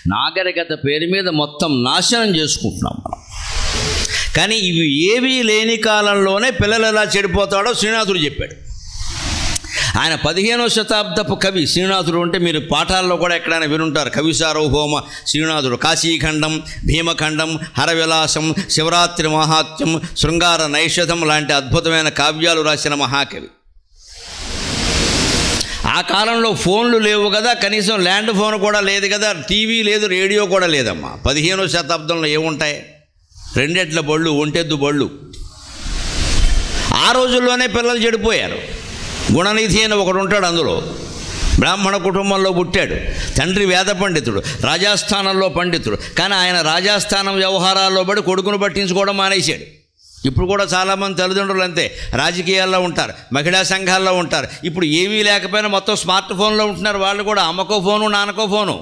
నాగరికత పేరు మీద మొత్తం నాశనం చేసుకుంటున్నాం మనం. కానీ ఇవి ఏవీ లేని కాలంలోనే పిల్లలు ఎలా చెడిపోతాడో శ్రీనాథుడు చెప్పాడు. ఆయన 15వ శతాబ్దపు కవి శ్రీనాథుడు. అంటే మీరు పాఠాల్లో కూడా ఎక్కడైనా వినుంటారు. కవి సార్వభౌమ శ్రీనాథుడు. కాశీఖండం, భీమఖండం, హరవిలాసం, శివరాత్రి మహాత్మ్యం, శృంగార నైషధం లాంటి అద్భుతమైన కావ్యాలు రాసిన మహాకవి. ఆ కాలంలో ఫోన్లు లేవు కదా, కనీసం ల్యాండ్ ఫోన్ కూడా లేదు కదా, టీవీ లేదు, రేడియో కూడా లేదమ్మా. 15వ శతాబ్దంలో ఏముంటాయి? 2 ఎడ్ల బళ్ళు, ఒంటెద్దు బళ్ళు. ఆ రోజుల్లోనే పిల్లలు చెడిపోయారు. గుణనిధి అని ఒకడు ఉంటాడు, అందులో బ్రాహ్మణ కుటుంబంలో పుట్టాడు. తండ్రి వేద పండితుడు, రాజాస్థానంలో పండితుడు. కానీ ఆయన రాజాస్థానం వ్యవహారాల్లో పడి కొడుకును పట్టించుకోవడం మానేశాడు. ఇప్పుడు కూడా చాలామంది తల్లిదండ్రులు అంతే, రాజకీయాల్లో ఉంటారు, మహిళా సంఘాల్లో ఉంటారు. ఇప్పుడు ఏమీ లేకపోయినా మొత్తం స్మార్ట్ ఫోన్లో ఉంటున్నారు వాళ్ళు కూడా. అమ్మకో ఫోను, నాన్నకో ఫోను,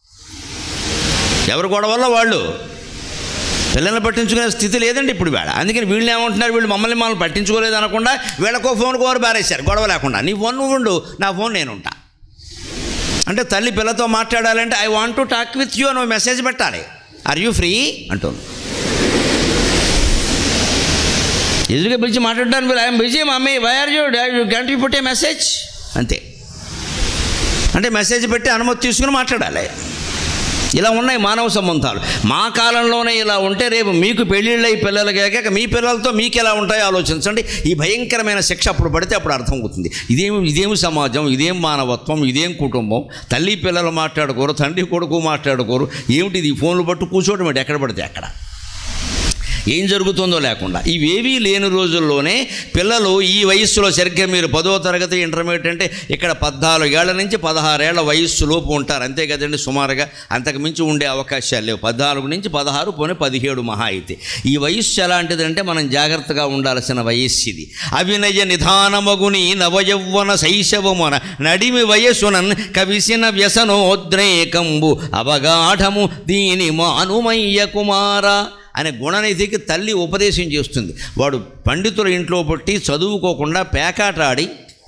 ఎవరు గొడవల్లో వాళ్ళు. పిల్లల్ని పట్టించుకునే స్థితి లేదండి ఇప్పుడు వేళ. అందుకని వీళ్ళు ఏమంటున్నారు, వీళ్ళు మమ్మల్ని పట్టించుకోలేదు అనకుండా వీళ్ళకో ఫోన్ కోరు బారేశారు గొడవ లేకుండా. నీ ఫోన్ నువ్వు ఉండు, నా ఫోన్ నేను ఉంటా. అంటే తల్లి పిల్లతో మాట్లాడాలంటే I want to talk with you అని మెసేజ్ పెట్టాలి. ఆర్ యూ ఫ్రీ అంటుంది. ఎదురుగా పిలిచి మాట్లాడడానికి I'm busy mummy, why are you can't you put a message అంతే. అంటే మెసేజ్ పెట్టి అనుమతి తీసుకుని మాట్లాడాలి. ఇలా ఉన్నాయి మానవ సంబంధాలు. మా కాలంలోనే ఇలా ఉంటే రేపు మీకు పెళ్ళిళ్ళై పిల్లలు కాక మీ పిల్లలతో మీకు ఎలా ఉంటాయో ఆలోచించండి. ఈ భయంకరమైన శిక్ష అప్పుడు పడితే అప్పుడు అర్థమవుతుంది. ఇదేమి సమాజం, ఇదేం మానవత్వం, ఇదేం కుటుంబం. తల్లి పిల్లలు మాట్లాడుకోరు, తండ్రి కొడుకు మాట్లాడుకోరు. ఏమిటిది? ఫోన్లు పట్టు కూర్చోవడం ఏంటి? ఎక్కడ పడితే అక్కడ ఏం జరుగుతుందో లేకుండా. ఇవేవీ లేని రోజుల్లోనే పిల్లలు ఈ వయస్సులో సరిగ్గా మీరు 10వ తరగతి ఇంటర్మీడియట్ అంటే ఇక్కడ 14 ఏళ్ల నుంచి 16 ఏళ్ల వయస్సు లోపు ఉంటారు అంతే కదండి సుమారుగా. అంతకు మించి ఉండే అవకాశాలు లేవు. 14 నుంచి 16 పోనీ 17 మహా అయితే. ఈ వయస్సు ఎలాంటిదంటే మనం జాగ్రత్తగా ఉండాల్సిన వయస్సు ఇది. అవినయ నిధానమగుని నవయౌవన శైశవమున నడిమి వయస్సునన్ కవిసిన వ్యసనోద్రేకంబు అవగాఢము దీని మానుమయ్య కుమార అనే గుణనిధికి తల్లి ఉపదేశం చేస్తుంది. వాడు పండితుల ఇంట్లో పుట్టి చదువుకోకుండా పేకాట ఆడి,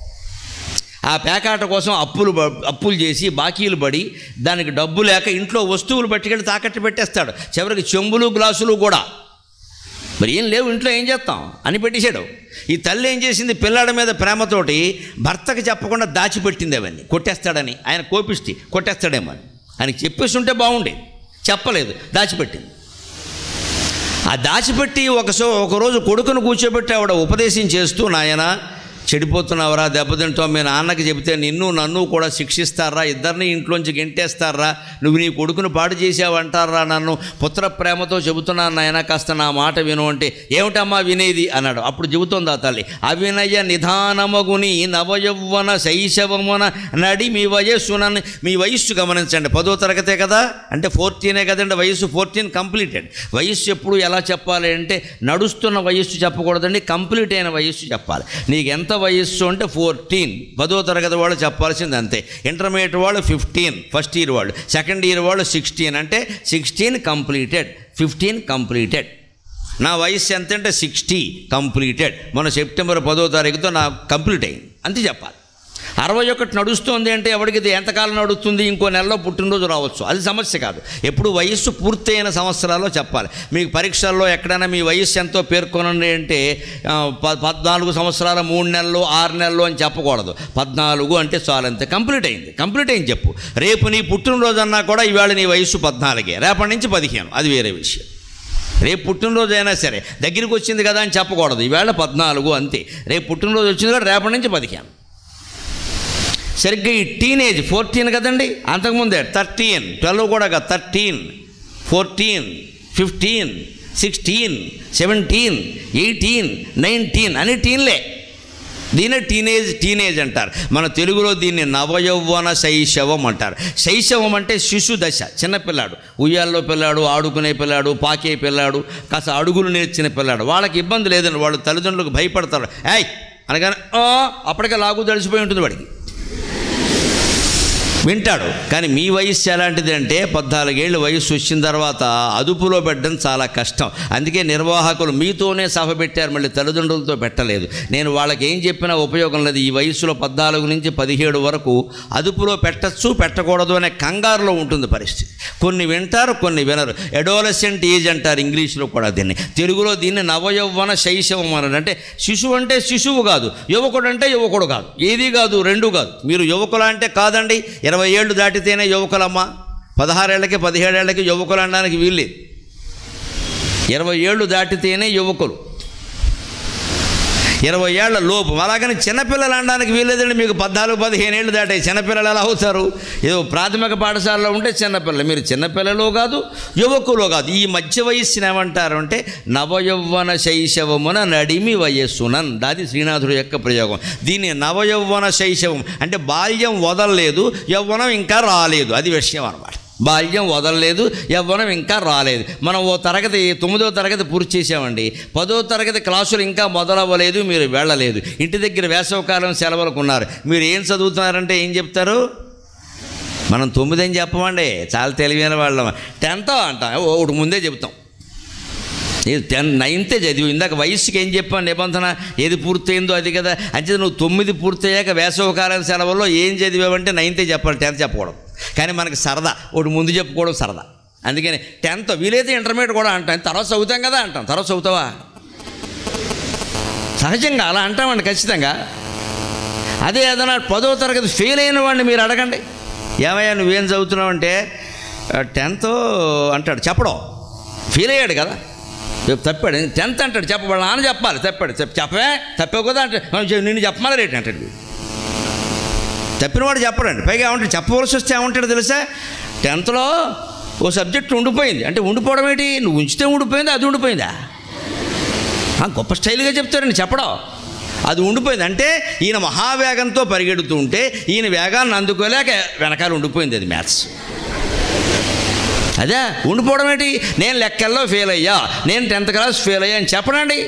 ఆ పేకాట కోసం అప్పులు చేసి బాకీలు పడి దానికి డబ్బు లేక ఇంట్లో వస్తువులు పట్టుకెళ్ళి తాకట్టు పెట్టేస్తాడు. చివరికి చెంబులు గ్లాసులు కూడా. మరి ఏం లేవు ఇంట్లో, ఏం చేస్తాం అని పెట్టేశాడు. ఈ తల్లి ఏం చేసింది, పిల్లాడి మీద ప్రేమతోటి భర్తకి చెప్పకుండా దాచిపెట్టింది అవన్నీ. కొట్టేస్తాడని, ఆయన కోపిష్టి, కొట్టేస్తాడేమో అని ఆయనకి చెప్పేసి ఉంటే బాగుండేది. చెప్పలేదు, దాచిపెట్టింది. ఆ దాచిపెట్టి ఒకరోజు కొడుకును కూర్చోబెట్టి ఆవిడ ఉపదేశం చేస్తూ, నాయన చెడిపోతున్నావురా, దెబ్బతింటావు, మీ నాన్నకి చెబితే నన్ను కూడా శిక్షిస్తారా, ఇద్దరిని ఇంట్లోంచి గెంటేస్తారా, నువ్వు నీ కొడుకును పాడు చేసావంటారా, నన్ను పుత్ర ప్రేమతో చెబుతున్నాను నాయన, కాస్త నా మాట విను అంటే, ఏమిటమ్మా వినేది అన్నాడు. అప్పుడు చెబుతోంది ఆ తల్లి, అవినయ నిధానమగుని నవయౌవన శైశవమున నడి మీ వయస్సునని. మీ వయస్సు గమనించండి, 10వ తరగతే కదా, అంటే 14 కదండి వయస్సు. 14 కంప్లీటెడ్. వయస్సు ఎప్పుడు ఎలా చెప్పాలి అంటే నడుస్తున్న వయస్సు చెప్పకూడదండి, కంప్లీట్ అయిన వయస్సు చెప్పాలి. నీకు ఎంత వయస్సు అంటే 14. 10వ తరగతి వాళ్ళు చెప్పాల్సింది అంతే. ఇంటర్మీడియట్ వాళ్ళు 15, ఫస్ట్ ఇయర్ వాళ్ళు, సెకండ్ ఇయర్ వాళ్ళు 16. అంటే 16 కంప్లీటెడ్, 15 కంప్లీటెడ్. నా వయస్సు ఎంత అంటే 60 కంప్లీటెడ్. మొన్న సెప్టెంబర్ 10వ తారీఖుతో నా కంప్లీట్ అయింది అంతే చెప్పాలి. 61 నడుస్తుంది అంటే ఎవరికి ఇది ఎంతకాలం నడుస్తుంది, ఇంకో నెలలో పుట్టినరోజు రావచ్చు, అది సమస్య కాదు. ఎప్పుడు వయస్సు పూర్తయిన సంవత్సరాల్లో చెప్పాలి. మీకు పరీక్షల్లో ఎక్కడైనా మీ వయస్సు ఎంతో పేర్కొనండి అంటే 14 సంవత్సరాలు 3 నెలలు 6 నెలలు అని చెప్పకూడదు. 14 అంటే చాలు, అంతే, కంప్లీట్ అయింది చెప్పు. రేపు నీ పుట్టినరోజు అన్నా కూడా ఇవాళ నీ వయస్సు 14, రేపటి నుంచి 15, అది వేరే విషయం. రేపు పుట్టినరోజు అయినా సరే దగ్గరికి వచ్చింది కదా అని చెప్పకూడదు, ఈవేళ 14 అంతే. రేపు పుట్టినరోజు వచ్చింది కదా, రేపటి నుంచి 15. సరిగ్గా ఈ టీనేజ్ 14 కదండి, అంతకుముందే 13, 12 కూడా కాదు, 13, 14, 15, 16, 17, 18, 19 అని టీన్లే. దీన్నే టీనేజ్ అంటారు. మన తెలుగులో దీన్ని నవయౌవన శైశవం అంటారు. శైశవం అంటే శిశు దశ, చిన్నపిల్లాడు, ఉయ్యాల్లో పిల్లాడు, ఆడుకునే పిల్లాడు, పాకే పిల్లాడు, కాస్త అడుగులు నేర్చిన పిల్లాడు. వాళ్ళకి ఇబ్బంది లేదండి, వాళ్ళు తల్లిదండ్రులకు భయపడతారు. అనగానే అప్పటికే లాగు తడిసిపోయి ఉంటుంది వాడికి. వింటాడు. కానీ మీ వయస్సు ఎలాంటిది అంటే 14 ఏళ్ళు వయస్సు వచ్చిన తర్వాత అదుపులో పెట్టడం చాలా కష్టం. అందుకే నిర్వాహకులు మీతోనే సభ పెట్టారు, మళ్ళీ తల్లిదండ్రులతో పెట్టలేదు. నేను వాళ్ళకి ఏం చెప్పినా ఉపయోగం లేదు. ఈ వయస్సులో 14 నుంచి 17 వరకు అదుపులో పెట్టచ్చు పెట్టకూడదు అనే కంగారులో ఉంటుంది పరిస్థితి. కొన్ని వింటారు, కొన్ని వినరు. అడోలసెంట్ ఏజ్ అంటారు ఇంగ్లీష్లో కూడా దీన్ని. తెలుగులో దీన్ని నవయౌవన శైశవం అన్నాడు. అంటే శిశువు అంటే శిశువు కాదు, యువకుడు అంటే యువకుడు కాదు, ఏది కాదు, రెండు కాదు. మీరు యువకులు అంటే కాదండి, 20 ఏళ్ళు దాటితేనే యువకులమ్మ. 16 ఏళ్ళకి 17 ఏళ్ళకి యువకులు అనడానికి వీల్లేదు. 20 ఏళ్ళు దాటితేనే యువకులు, 20 ఏళ్ల లోపు. అలాగని చిన్నపిల్లలు అనడానికి వీల్లేదండి. మీకు 14-15 ఏళ్ళు దాటాయి, చిన్నపిల్లలు ఎలా అవుతారు? ఏదో ప్రాథమిక పాఠశాలలో ఉంటే చిన్నపిల్లలు. మీరు చిన్నపిల్లలు కాదు, యువకులు కాదు. ఈ మధ్య వయస్సుని ఏమంటారు అంటే నవయౌవన శైశవమున నడిమి వయస్సునన్. దాది శ్రీనాథుడు యొక్క ప్రయోగం. దీన్ని నవయౌవన శైశవం అంటే బాల్యం వదలలేదు, యవ్వనం ఇంకా రాలేదు, అది విషయం అన్నమాట. బాల్యం వదలలేదు, యవ్వనం ఇంకా రాలేదు. మనం ఓ తరగతి 9వ తరగతి పూర్తి చేసామండి, 10వ తరగతి క్లాసులు ఇంకా మొదలవ్వలేదు, మీరు వెళ్ళలేదు. ఇంటి దగ్గర వేసవకాలం సెలవులకు ఉన్నారు. మీరు ఏం చదువుతున్నారంటే ఏం చెప్తారు? మనం 9 అని చెప్పమండి, చాలా తెలివైన వాళ్ళం. 10th అంటాం, ఒకటి ముందే చెప్తాం. ఇది 9th చదివి. ఇందాక వయస్సుకి ఏం చెప్పాను నిబంధన, ఏది పూర్తయిందో అది కదా. అంటే నువ్వు 9 పూర్తయ్యాక వేసవకాలం సెలవుల్లో ఏం చదివావంటే 9th చెప్పాలి, 10th చెప్పకూడదు. కానీ మనకి సరదా, ఒకటి ముందు చెప్పుకోవడం సరదా. అందుకని 10th, వీలైతే ఇంటర్మీడియట్ కూడా అంటాం. తర్వాత చదువుతాం కదా అంటాం. తర్వాత చదువుతావా? సహజంగా అలా అంటామండి ఖచ్చితంగా. అదే ఏదైనా 10వ తరగతి ఫెయిల్ అయిన వాడిని మీరు అడగండి, ఏమయ్యా నువ్వేం చదువుతున్నావు అంటే 10th అంటాడు. చెప్పడం ఫెయిల్ అయ్యాడు కదా, తప్పాడు. 10th అంటాడు, చెప్పబడి నాన్న చెప్పాలి, తప్పాడు. చెప్పవే తప్పావు కదా అంటే నిన్ను చెప్పమని రేటు అంటాడు. తప్పినవాడు చెప్పడండి. పైగా ఏమంటాడు, చెప్పవలసి వస్తే ఏమంటాడు తెలుసా? 10thలో ఓ సబ్జెక్ట్ ఉండిపోయింది అంటే, ఉండిపోవడం ఏంటి? నువ్వు ఉంచితే ఉండిపోయిందా, అది ఉండిపోయిందా? గొప్ప స్టైల్గా చెప్తారండి చెప్పడం. అది ఉండిపోయింది అంటే ఈయన మహావేగంతో పరిగెడుతూ ఉంటే ఈయన వేగాన్ని అందుకోలేక వెనకాల ఉండిపోయింది, అది మ్యాథ్స్. అదే ఉండిపోవడం ఏంటి? నేను లెక్కల్లో ఫెయిల్ అయ్యా, నేను 10th క్లాస్ ఫెయిల్ అయ్యా అని చెప్పడండి.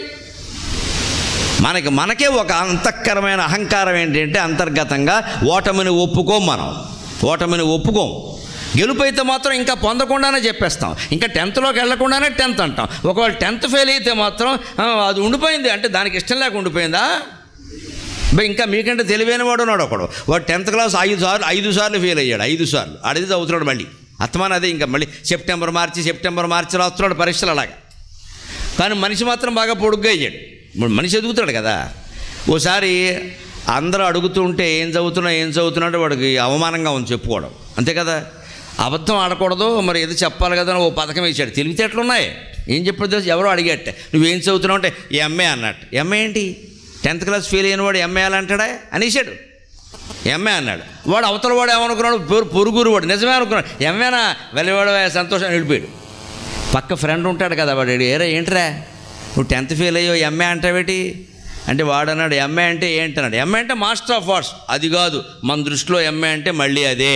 మనకే ఒక అంతఃకరమైన అహంకారం ఏంటంటే అంతర్గతంగా ఓటమిని ఒప్పుకోం. మనం ఓటమిని ఒప్పుకోం. గెలుపు అయితే మాత్రం ఇంకా పొందకుండానే చెప్పేస్తాం. ఇంకా 10thలోకి వెళ్లకుండానే 10th అంటాం. ఒకవేళ 10th ఫెయిల్ అయితే మాత్రం అది ఉండిపోయింది అంటే దానికి ఇష్టం లేక ఉండిపోయిందా? ఇంకా మీకంటే తెలివైన వాడు ఉన్నాడు ఒకడు, వాడు 10th క్లాస్ 5 సార్లు ఫెయిల్ అయ్యాడు. 5 సార్లు అడిగి చదువుతున్నాడు మళ్ళీ. అత్తమాన అదే ఇంకా మళ్ళీ సెప్టెంబర్ మార్చి రాస్తున్నాడు పరీక్షలు అలాగా. కానీ మనిషి మాత్రం బాగా పొడుగ్గా అయ్యాడు. మనిషి ఎదుగుతాడు కదా. ఓసారి అందరూ అడుగుతుంటే ఏం చదువుతున్నాడు వాడికి అవమానంగా ఉంది చెప్పుకోవడం, అంతే కదా. అబద్ధం ఆడకూడదు, మరి ఏదో చెప్పాలి కదా. ఓ పథకం వేసాడు, తెలివితేటలు ఉన్నాయి. ఏం చెప్పాడు తెలుసు? ఎవరో అడిగట్ట, నువ్వేం చదువుతున్నావు అంటే ఎంఏ అన్నట్టు. ఎంఏ ఏంటి? 10th క్లాస్ ఫెయిల్ అయిన వాడు ఎంఏ అలా అంటాడా అనేసాడు. ఎంఏ అన్నాడు. వాడు అవతల వాడు ఏమనుకున్నాడు? పొరుగురు వాడు నిజమే అనుకున్నాడు. ఎంఏనా వెళ్ళివాడు సంతోషాన్ని వెళ్ళిపోయాడు. పక్క ఫ్రెండ్ ఉంటాడు కదా, వాడు ఏరా ఏంట్రా నువ్వు 10th ఫెయిల్ అయ్యో ఎంఏ అంటావేటి అంటే వాడు అన్నాడు ఎంఏ అంటే ఏంటన్నాడు. ఎంఏ అంటే మాస్టర్ ఆఫ్ ఆర్ట్స్. అది కాదు, మన దృష్టిలో ఎంఏ అంటే మళ్ళీ అదే.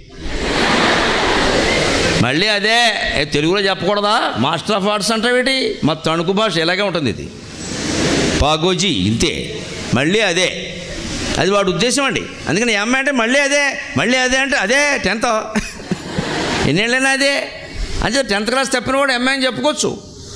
తెలుగులో చెప్పకూడదా? మాస్టర్ ఆఫ్ ఆర్ట్స్ అంటావేటి? మా తణుకు భాష ఇలాగే ఉంటుంది. ఇది పాగోజీ ఇంతే, మళ్ళీ అదే. అది వాడు ఉద్దేశం అండి. అందుకని ఎంఏ అంటే మళ్ళీ అదే అంటే అదే 10th. ఎన్నేళ్ళైనా అదే అంటే 10th క్లాస్ తప్పిన వాడు ఎంఏ అని చెప్పుకోవచ్చు.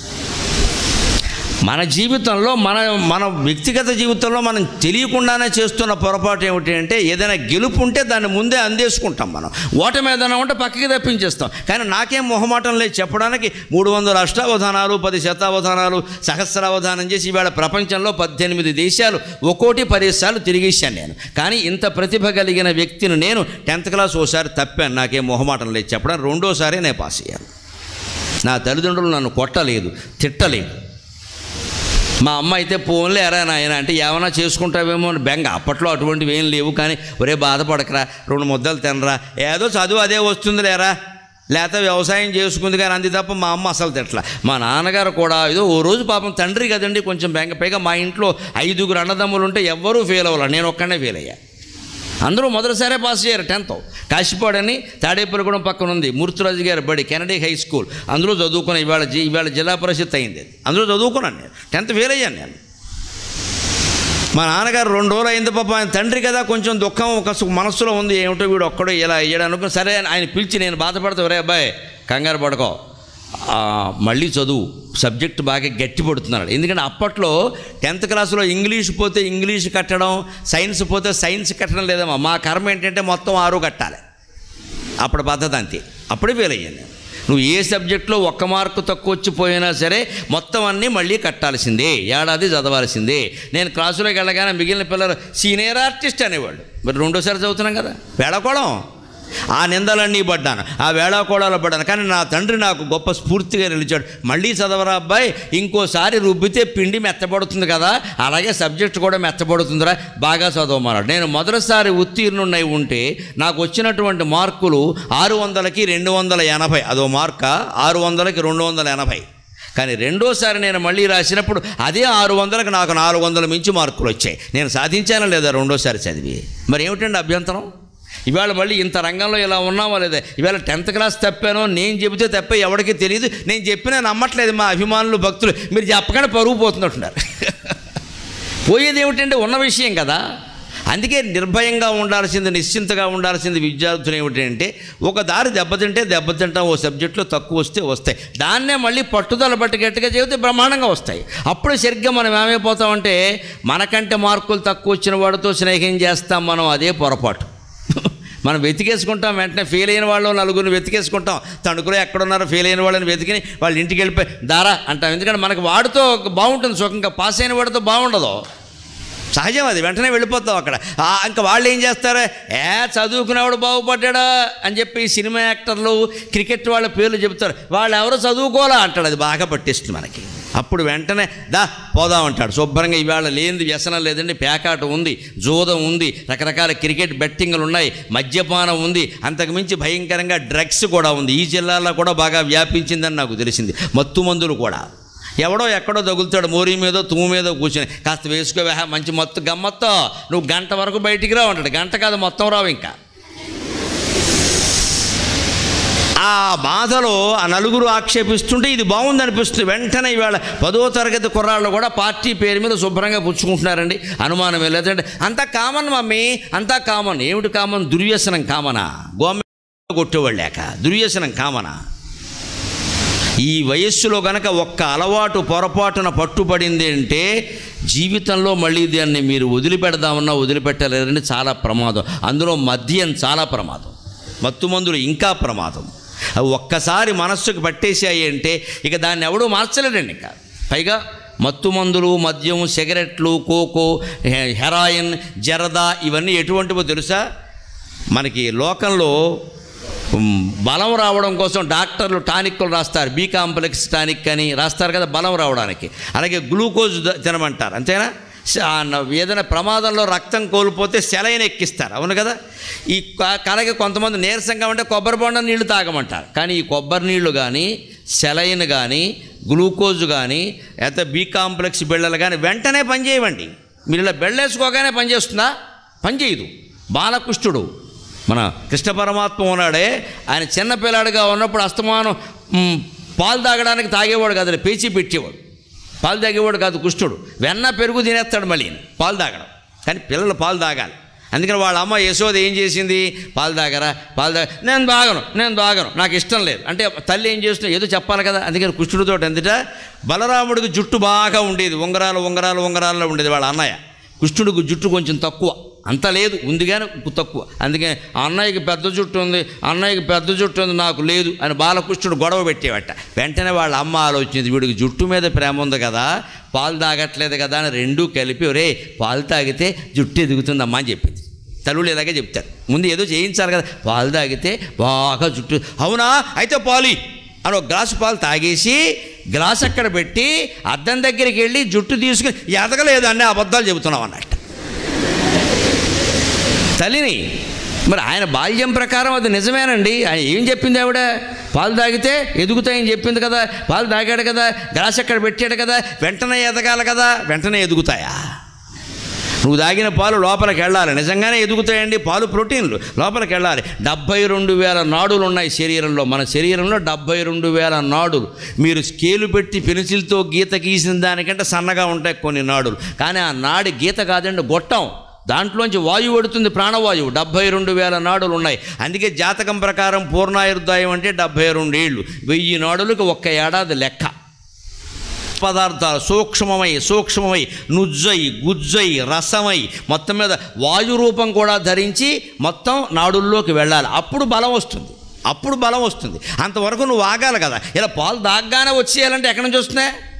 మన జీవితంలో మన వ్యక్తిగత జీవితంలో మనం తెలియకుండానే చేస్తున్న పొరపాటు ఏమిటి అంటే ఏదైనా గెలుపు ఉంటే దాన్ని ముందే అందేసుకుంటాం. మనం ఓటమి ఏదైనా ఉంటే పక్కకి తప్పించేస్తాం. కానీ నాకేం మొహమాటం లేదు చెప్పడానికి. 300 అష్టావధానాలు, 10 శతావధానాలు, సహస్రావధానం చేసి ఇవాళ ప్రపంచంలో 18 దేశాలు ఒక్కోటి 10 సార్లు తిరిగేశాను నేను. కానీ ఇంత ప్రతిభ కలిగిన వ్యక్తిని నేను 10th క్లాస్ ఓసారి తప్పాను, నాకేం మొహమాటం లేదు చెప్పడానికి. 2వసారి నేను పాస్ అయ్యాను. నా తల్లిదండ్రులు నన్ను కొట్టలేదు, తిట్టలేదు. మా అమ్మ అయితే పోన్లే ఎరా నాయన అంటే ఏమైనా చేసుకుంటావేమో అని బెంగ. అప్పట్లో అటువంటివి ఏం లేవు. కానీ ఒరే బాధపడకరా, 2 ముద్దలు తినరా, ఏదో చదువు అదే వస్తుంది లేరా, లేకపోతే వ్యవసాయం చేసుకుంది కానీ అంది తప్ప మా అమ్మ అసలు తిట్ల. మా నాన్నగారు కూడా ఏదో ఓ రోజు పాపం తండ్రి కదండి కొంచెం బెంగ. పైగా మా ఇంట్లో 5 అన్నదమ్ములు ఉంటే ఎవ్వరూ ఫెయిల్ అవ్వాలి, నేను ఒక్కనే ఫెయిల్ అయ్యా. అందరూ మొదటిసారే పాస్ అయ్యారు 10th. కాశీపాడని తాడేపల్లిగూడెం పక్కన ఉంది మూర్తిరాజు గారి బడి, కెనడీ హై స్కూల్. అందులో చదువుకున్న ఇవాళ జిల్లా పరిషత్ అయింది. అందులో చదువుకున్నాను నేను. 10th ఫెయిల్ అయ్యాను నేను. మా నాన్నగారు 2 రోజులు అయింది పాప, ఆయన తండ్రి కదా, కొంచెం దుఃఖం ఒక మనస్సులో ఉంది, ఏమిటో వీడు ఒక్కడో ఇలా అయ్యాడు అనుకుని, సరే ఆయన పిలిచి నేను బాధపడతా, రే అబ్బాయి కంగారు పడుకో, మళ్ళీ చదువు, సబ్జెక్ట్ బాగా గట్టి పడుతున్నాడు. ఎందుకంటే అప్పట్లో 10th క్లాసులో ఇంగ్లీష్ పోతే ఇంగ్లీష్ కట్టడం, సైన్స్ పోతే సైన్స్ కట్టడం లేదమ్మా. మా కర్మ ఏంటంటే మొత్తం 6 కట్టాలి, అప్పుడు పద్ధతి అంతే. అప్పుడే ఫెయిల్ అయ్యాను. నువ్వు ఏ సబ్జెక్టులో 1 మార్కు తక్కువ వచ్చిపోయినా సరే మొత్తం అన్నీ మళ్ళీ కట్టాల్సిందే, ఏడాది చదవాల్సిందే. నేను క్లాసులోకి వెళ్ళగానే మిగిలిన పిల్లలు సీనియర్ ఆర్టిస్ట్ అనేవాళ్ళు. మరి 2వ సారి చదువుతున్నాం కదా, వేళాకోళం. ఆ నిందలన్నీ పడ్డాను, ఆ వేళాకోళాలు పడ్డాను. కానీ నా తండ్రి నాకు గొప్ప స్ఫూర్తిగా నిలిచాడు. మళ్ళీ చదవరా అబ్బాయి, ఇంకోసారి రుబ్బితే పిండి మెత్తపడుతుంది కదా, అలాగే సబ్జెక్ట్ కూడా మెత్తపడుతుందిరా, బాగా చదవమన్నాడు. నేను మొదటిసారి ఉత్తీర్ణున్నై ఉంటే నాకు వచ్చినటువంటి మార్కులు 600కి 280, అదో మార్క, 600కి 280. కానీ 2వసారి నేను మళ్ళీ రాసినప్పుడు అదే 600కి నాకు 400 మించి మార్కులు వచ్చాయి. నేను సాధించానా లేదా 2వసారి చదివి? మరి ఏమిటండి అభ్యంతరం? ఇవాళ మళ్ళీ ఇంత రంగంలో ఇలా ఉన్నామో లేదా? ఇవాళ 10th క్లాస్ తప్పానో, నేను చెబితే తప్పే ఎవరికి తెలియదు, నేను చెప్పినా నమ్మట్లేదు మా అభిమానులు భక్తులు, మీరు చెప్పగానే పరుగు పోతున్నట్టున్నారు. పోయేది ఏమిటంటే ఉన్న విషయం కదా. అందుకే నిర్భయంగా ఉండాల్సింది, నిశ్చింతగా ఉండాల్సింది విద్యార్థులు ఏమిటంటే, ఒక దారి దెబ్బతింటాం, ఓ సబ్జెక్టులో తక్కువ వస్తే వస్తాయి, దాన్నే మళ్ళీ పట్టుదల బట్టి గట్టిగా చెబితే బ్రహ్మాండంగా వస్తాయి. అప్పుడు సరిగ్గా మనం ఏమైపోతామంటే, మనకంటే మార్కులు తక్కువ వచ్చిన వాడితో స్నేహం చేస్తాం మనం, అదే పొరపాటు. మనం వెతికేసుకుంటాం, వెంటనే ఫెయిల్ అయిన వాళ్ళు 4 వెతికేసుకుంటాం, తణుకులో ఎక్కడున్నారో ఫెయిల్ అయిన వాళ్ళని వెతికి వాళ్ళ ఇంటికి వెళ్ళిపోయి దారా అంటాం. ఎందుకంటే మనకు వాడితో బాగుంటుంది సుఖంగా, పాస్ అయిన వాడితో బాగుండదు, సహజం అది. వెంటనే వెళ్ళిపోతాం అక్కడ. ఇంకా వాళ్ళు ఏం చేస్తారు, చదువుకునేవాడు బాగుపడ్డా అని చెప్పి సినిమా యాక్టర్లు, క్రికెట్ వాళ్ళ పేర్లు చెబుతారు, వాళ్ళు ఎవరో చదువుకోవాలా అంటాడు, అది బాగా పట్టేస్తుంది మనకి. అప్పుడు వెంటనే పోదామంటాడు శుభ్రంగా. ఇవాళ లేనిది వ్యసనం లేదండి, పేకాట ఉంది, జూదం ఉంది, రకరకాల క్రికెట్ బెట్టింగ్లు ఉన్నాయి, మద్యపానం ఉంది, అంతకుమించి భయంకరంగా డ్రగ్స్ కూడా ఉంది. ఈ జిల్లాలో కూడా బాగా వ్యాపించిందని నాకు తెలిసింది. మత్తు మందులు కూడా. ఎవడో ఎక్కడో తగులుతాడు, మోరీ మీదో తుమ్ము మీదో కూర్చొని, కాస్త వేసుకోవా మంచి మత్తు గమ్మత్తో, నువ్వు గంట వరకు బయటికి రా ఉంటాడు. గంట కాదు, మొత్తం రావు. ఇంకా ఆ బాధలో ఆ 4 ఆక్షేపిస్తుంటే ఇది బాగుంది అనిపిస్తుంది. వెంటనే ఇవాళ 10వ తరగతి కుర్రాళ్ళు కూడా పార్టీ పేరు మీద శుభ్రంగా పుచ్చుకుంటున్నారండి, అనుమానం లేదంటే. అంతా కామన్ మమ్మీ, అంతా కామన్. ఏమిటి కామన్? దుర్వ్యసనం కామనా? గవర్నమెంట్ కొట్టేవాళ్ళు లేక దుర్వ్యసనం కామనా? ఈ వయస్సులో కనుక ఒక్క అలవాటు పొరపాటున పట్టుబడింది అంటే జీవితంలో మళ్ళీ దాన్ని మీరు వదిలిపెడదామన్నా వదిలిపెట్టలేరని చాలా ప్రమాదం. అందులో మద్యం చాలా ప్రమాదం, మత్తు మందులు ఇంకా ప్రమాదం. అవి ఒక్కసారి మనస్సుకు పట్టేసాయి అంటే ఇక దాన్ని ఎవడూ మార్చలేడండి. ఇంకా పైగా మత్తు మందులు, మద్యం, సిగరెట్లు, కోకో, హెరాయిన్, జరదా ఇవన్నీ ఎటువంటివో తెలుసా? మనకి లోకంలో బలం రావడం కోసం డాక్టర్లు టానిక్లు రాస్తారు, బి కాంప్లెక్స్ టానిక్ అని రాస్తారు కదా బలం రావడానికి. అలాగే గ్లూకోజ్ తినమంటారు, అంతేనా? ఏదైనా ప్రమాదంలో రక్తం కోల్పోతే సెలైన్ ఎక్కిస్తారు, అవును కదా? ఈ అలాగే కొంతమంది నీరసంగా ఉంటే కొబ్బరి బొండం నీళ్లు తాగమంటారు. కానీ ఈ కొబ్బరి నీళ్లు కానీ, సెలైన్ కానీ, గ్లూకోజ్ కానీ, లేకపోతే బి కాంప్లెక్స్ బిళ్ళలు కానీ వెంటనే పనిచేయవండి. మీరు ఇలా బెళ్ళేసుకోగానే పనిచేస్తుందా? పనిచేయదు. బాలకృష్ణుడు, మన కృష్ణ పరమాత్మ ఉన్నాడే, ఆయన చిన్నపిల్లాడిగా ఉన్నప్పుడు అస్తమానం పాలు తాగడానికి తాగేవాడు కాదు, పేచీ పెట్టేవాడు. పాలు తాగేవాడు కాదు కృష్ణుడు, వెన్న పెరుగు తినేస్తాడు మళ్ళీ పాలు తాగడం. కానీ పిల్లలు పాలు తాగాలి. అందుకని వాళ్ళ అమ్మ యశోద ఏం చేసింది, పాలు తాగరా, నేను తాగను, నాకు ఇష్టం లేదు అంటే తల్లి ఏం చేస్తున్నా ఏదో చెప్పాలి కదా. అందుకని కృష్ణుడితో ఎందుట బలరాముడికి జుట్టు బాగా ఉండేది, ఉంగరాల్లో ఉండేది వాళ్ళ అన్నయ్య. కృష్ణుడికి జుట్టు కొంచెం తక్కువ, అంత లేదు, ఉంది కానీ తక్కువ. అందుకే అన్నయ్యకి పెద్ద జుట్టు ఉంది, నాకు లేదు అని బాలకృష్ణుడు గొడవ పెట్టేవట. వెంటనే వాళ్ళ అమ్మ ఆలోచించింది, వీడికి జుట్టు మీద ప్రేమ ఉంది కదా, పాలు తాగట్లేదు కదా అని రెండూ కలిపి, రే పాలు తాగితే జుట్టు ఎదుగుతుందమ్మా అని చెప్పింది. తల్లులు ఇలాగే చెప్తారు, ముందు ఏదో చేయించాలి కదా, పాలు తాగితే బాగా జుట్టు, అవునా అయితే పాలి అని ఒక గ్లాసు పాలు తాగేసి గ్లాస్ అక్కడ పెట్టి అద్దం దగ్గరికి వెళ్ళి జుట్టు తీసుకుని ఎదగలేదు అనే అబద్ధాలు చెబుతున్నాం అన్నట్టు తల్లిని. మరి ఆయన బాల్యం ప్రకారం అది నిజమేనండి. ఆయన ఏం చెప్పింది ఆవిడ, పాలు తాగితే ఎదుగుతాయని చెప్పింది కదా, పాలు తాగాడు కదా, గ్లాస్ అక్కడ పెట్టాడు కదా, వెంటనే ఎదగాలి కదా, వెంటనే ఎదుగుతాయా? నువ్వు తాగిన పాలు లోపలికి వెళ్ళాలి, నిజంగానే ఎదుగుతాయండి పాలు, ప్రోటీన్లు లోపలికి వెళ్ళాలి. 72,000 నాడులు ఉన్నాయి శరీరంలో. మన శరీరంలో 72,000 నాడులు. మీరు స్కేలు పెట్టి పెన్సిల్తో గీత గీసిన దానికంటే సన్నగా ఉంటాయి కొన్ని నాడులు. కానీ ఆ నాడి గీత కాదండి, గొట్టం. దాంట్లోంచి వాయువు పడుతుంది, ప్రాణవాయువు. 72,000 నాడులు ఉన్నాయి. అందుకే జాతకం ప్రకారం పూర్ణాయుర్దాయం అంటే 72 ఏళ్ళు. 1000 నాడులకు 1 ఏడాది లెక్క. పదార్థాలు సూక్ష్మమై నుజ్జై గుజ్జై రసమై మొత్తం మీద వాయు రూపం కూడా ధరించి మొత్తం నాడుల్లోకి వెళ్ళాలి. అప్పుడు బలం వస్తుంది. అంతవరకు నువ్వు ఆగాలి కదా. ఇలా పాలు దాగ్గానే వచ్చేయాలంటే ఎక్కడి నుంచి వస్తున్నాయి?